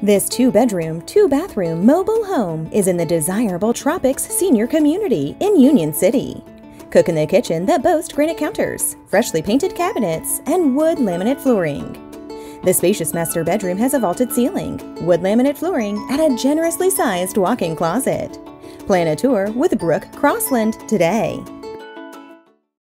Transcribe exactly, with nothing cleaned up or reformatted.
This two-bedroom, two-bathroom mobile home is in the desirable Tropics senior community in Union City. Cook in the kitchen that boasts granite counters, freshly painted cabinets, and wood laminate flooring. The spacious master bedroom has a vaulted ceiling, wood laminate flooring, and a generously sized walk-in closet. Plan a tour with Brooke Crossland today.